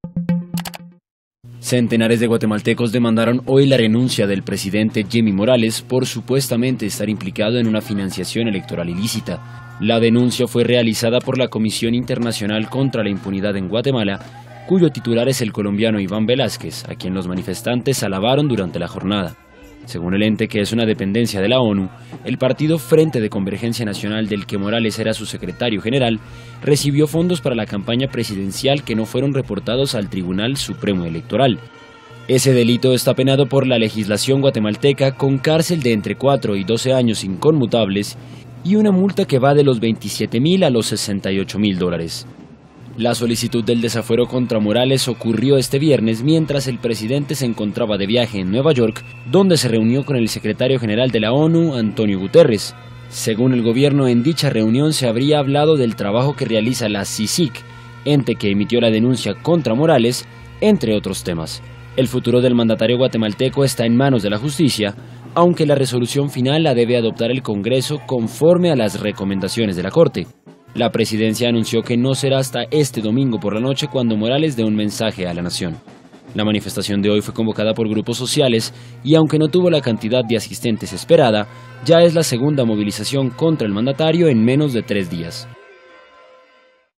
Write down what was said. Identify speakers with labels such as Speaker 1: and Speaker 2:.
Speaker 1: Centenares de guatemaltecos demandaron hoy la renuncia del presidente Jimmy Morales por supuestamente estar implicado en una financiación electoral ilícita. La denuncia fue realizada por la Comisión Internacional contra la Impunidad en Guatemala, cuyo titular es el colombiano Iván Velázquez, a quien los manifestantes alabaron durante la jornada. Según el ente, que es una dependencia de la ONU, el partido Frente de Convergencia Nacional, del que Morales era su secretario general, recibió fondos para la campaña presidencial que no fueron reportados al Tribunal Supremo Electoral. Ese delito está penado por la legislación guatemalteca con cárcel de entre 4 y 12 años inconmutables y una multa que va de los $27,000 a los $68,000. La solicitud del desafuero contra Morales ocurrió este viernes mientras el presidente se encontraba de viaje en Nueva York, donde se reunió con el secretario general de la ONU, Antonio Guterres. Según el gobierno, en dicha reunión se habría hablado del trabajo que realiza la CICIG, ente que emitió la denuncia contra Morales, entre otros temas. El futuro del mandatario guatemalteco está en manos de la justicia, aunque la resolución final la debe adoptar el Congreso conforme a las recomendaciones de la Corte. La presidencia anunció que no será hasta este domingo por la noche cuando Morales dé un mensaje a la nación. La manifestación de hoy fue convocada por grupos sociales y aunque no tuvo la cantidad de asistentes esperada, ya es la segunda movilización contra el mandatario en menos de 3 días.